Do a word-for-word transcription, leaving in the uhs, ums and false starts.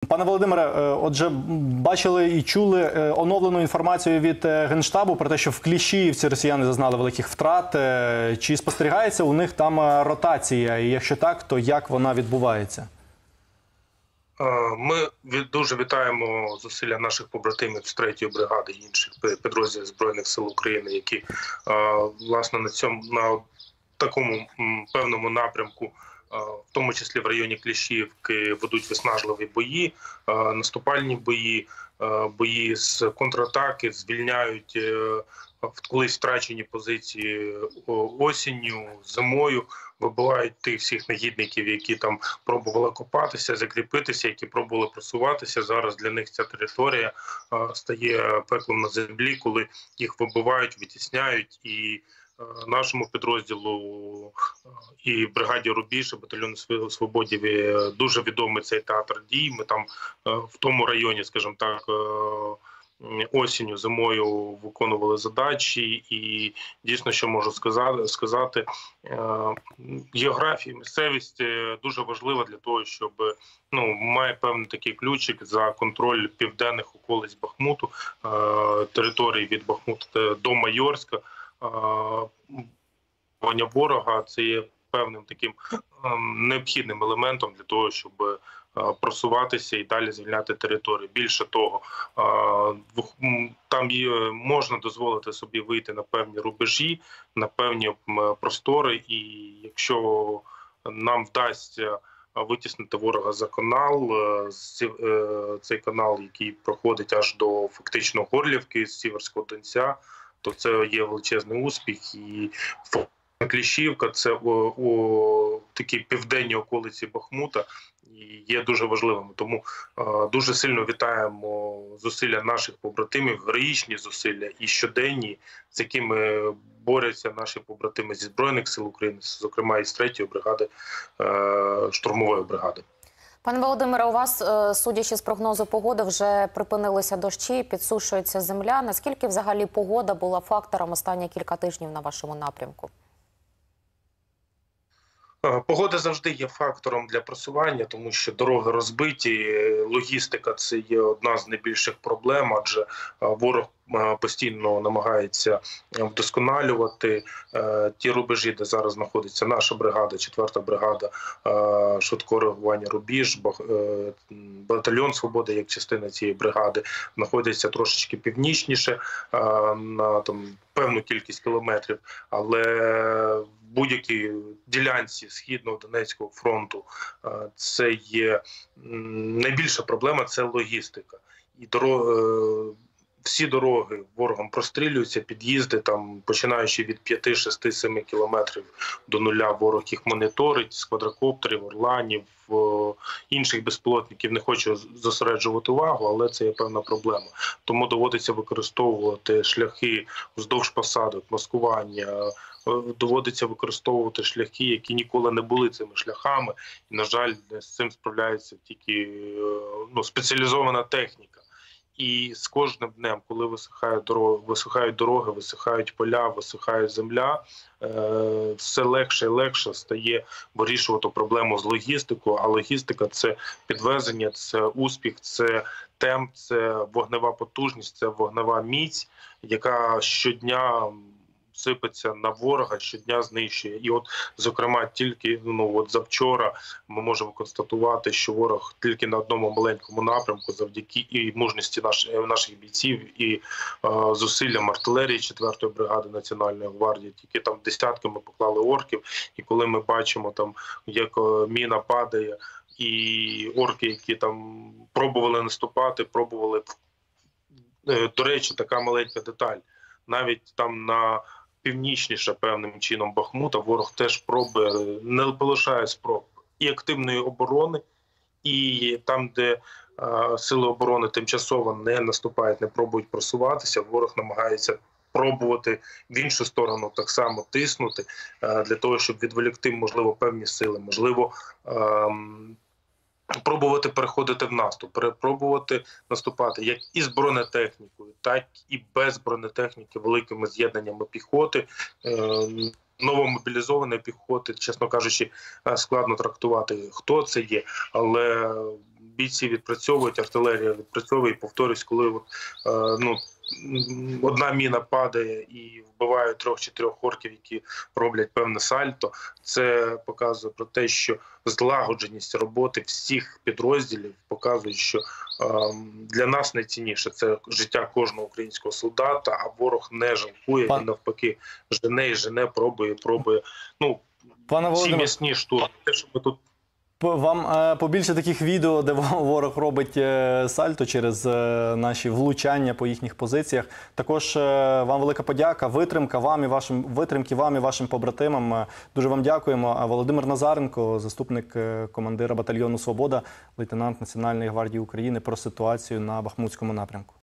Пане Володимире, отже, бачили і чули оновлену інформацію від Генштабу про те, що в Кліщіївці росіяни зазнали великих втрат. Чи спостерігається у них там ротація? І якщо так, то як вона відбувається? Ми дуже вітаємо зусилля наших побратимів з третьої бригади і інших підрозділів Збройних сил України, які власне на цьому на такому певному напрямку, в тому числі в районі Кліщіївки, ведуть виснажливі бої, наступальні бої, бої з контратаки, звільняють колись втрачені позиції осінню, зимою, вибивають тих всіх негідників, які там пробували копатися, закріпитися, які пробували просуватися. Зараз для них ця територія стає пеклом на землі, коли їх вибивають, витісняють. І нашому підрозділу і бригаді Рубіж, і батальйону Свободіві дуже відомий цей театр дій. Ми там в тому районі, скажімо так, осінню, зимою виконували задачі, і дійсно, що можу сказати, сказати географія, місцевість дуже важлива для того, щоб, ну, має певний такий ключик за контроль південних околиць Бахмуту, території від Бахмута до Майорська. Ворога – це є певним таким необхідним елементом для того, щоб просуватися і далі звільняти територію. Більше того, там можна дозволити собі вийти на певні рубежі, на певні простори, і якщо нам вдасться витіснити ворога за канал, цей канал, який проходить аж до фактично Горлівки, з Сіверського Донця, то це є величезний успіх. І Кліщіївка – це о, о, такі південні околиці Бахмута, і є дуже важливими. Тому е, дуже сильно вітаємо зусилля наших побратимів, героїчні зусилля і щоденні, з якими борються наші побратими зі Збройних сил України, зокрема із третьої бригади, е, штурмової бригади. Пане Володимире, у вас, судячи з прогнозу погоди, вже припинилися дощі, підсушується земля. Наскільки взагалі погода була фактором останні кілька тижнів на вашому напрямку? Погода завжди є фактором для просування, тому що дороги розбиті, логістика – це є одна з найбільших проблем, адже ворог постійно намагається вдосконалювати ті рубежі, де зараз знаходиться наша бригада, четверта бригада швидкого реагування Рубіж, батальйон Свобода як частина цієї бригади знаходиться трошечки північніше, на там певну кількість кілометрів, але в будь-якій ділянці Східного Донецького фронту це є найбільша проблема – це логістика. І дорога, всі дороги ворогом прострілюються, під'їзди, там, починаючи від п'яти, шести, семи кілометрів до нуля, ворог їх моніторить, з квадрокоптерів, орланів, інших безпілотників. Не хочу зосереджувати увагу, але це є певна проблема. Тому доводиться використовувати шляхи вздовж посадок, маскування, доводиться використовувати шляхи, які ніколи не були цими шляхами. І, на жаль, з цим справляється тільки ну, спеціалізована техніка. І з кожним днем, коли висихають дороги, висихають дороги, висихають поля, висихає земля, е все легше і легше стає вирішувати проблему з логістикою. А логістика – це підвезення, це успіх, це темп, це вогнева потужність, це вогнева міць, яка щодня сипеться на ворога, щодня знищує. І от, зокрема, тільки ну от завчора ми можемо констатувати, що ворог тільки на одному маленькому напрямку, завдяки і мужності наших, наших бійців, і е, зусиллям артилерії четвертої бригади Національної гвардії, тільки там десятками поклали орків. І коли ми бачимо, там, як міна падає, і орки, які там пробували наступати, пробували... До речі, така маленька деталь. Навіть там на північніше певним чином Бахмута ворог теж пробує, не полишає спроб і активної оборони, і там, де е, сили оборони тимчасово не наступають, не пробують просуватися, ворог намагається пробувати в іншу сторону так само тиснути, е, для того, щоб відволікти, можливо, певні сили, можливо, е, пробувати переходити в наступ, пробувати наступати як і з бронетехнікою, так і без бронетехніки, великими з'єднаннями піхоти, новомобілізованої піхоти. Чесно кажучи, складно трактувати, хто це є, але бійці відпрацьовують, артилерія відпрацьовує. І повторюсь, коли от, е, ну, одна міна падає і вбиває трьох-чотирьох орків, які роблять певне сальто, це показує про те, що злагодженість роботи всіх підрозділів показує, що е, для нас найцінніше – це життя кожного українського солдата, а ворог не жалкує, Пан... він навпаки жене і жене, пробує, пробує. Ну, Пане ці Володимире, м'ясні штурми, те, що ми тут вам е, побільше таких відео, де ворог робить е, сальто через е, наші влучання по їхніх позиціях. Також е, вам велика подяка, витримка вам і вашим витримки вам і вашим побратимам. Е, Дуже вам дякуємо. А Володимир Назаренко, заступник е, командира батальйону «Свобода», лейтенант Національної гвардії України, про ситуацію на Бахмутському напрямку.